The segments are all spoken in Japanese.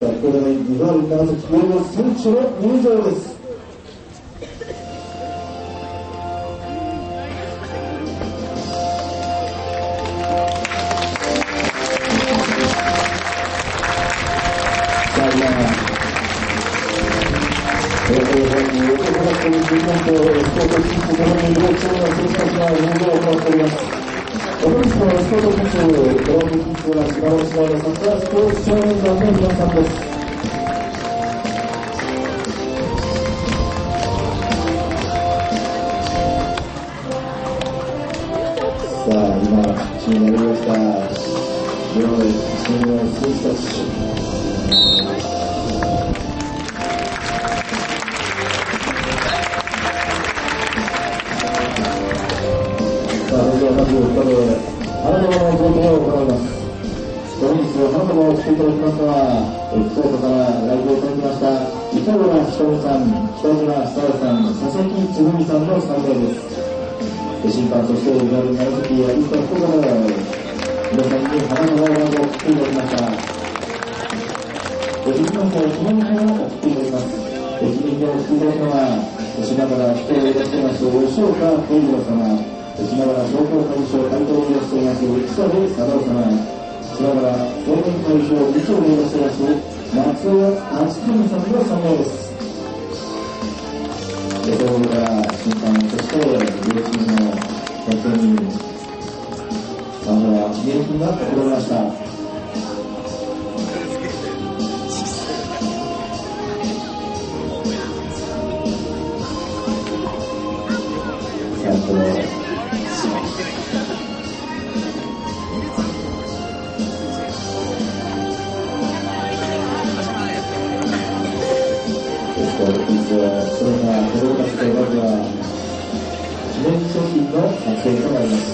ここで2番長崎上の選手の入場です。本日のスポーツキッズ、ドラムキッズは芝の芝のサッカースポーツ少年団の皆さんです。さあ、今、口になりました。両チームの選手たち。まず、ここで花束の贈呈を行います。本日花束をしていただきますのは、福岡から来場いただきました糸村ひとみさん、北島久代さん、佐々木つぐみさんの3名です。審判として長崎や福岡の皆さんに花束をまず送っていただきました。審判長記念品を送っていただきます。記念品を送っていただくのは、島原人をいらっしゃいます吉岡慶次郎様、島原商工会議所会頭にいらっしゃいます草部貞夫様、島原少年会議所議長にいらっしゃいます松尾敦文さんの3名です。それから審判として両チームの本当に記念品が贈られました。それが子供たちとまずは記念商品の撮影となります。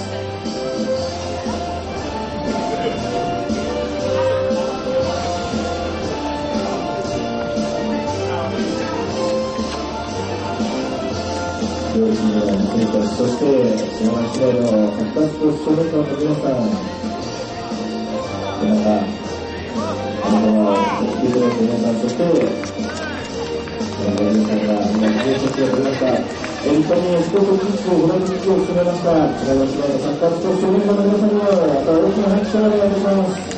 両チームの選手たち、そして島原市内のサッカースポーツ少年団の皆さん、また来ていただいた皆さん、そして皆さんが今、記念撮影を取りました。一般にスポーツキッズをご覧にを進めました。島原市内のサッカースポーツ少年団の皆さんには、また大きな拍手をお願いいたします。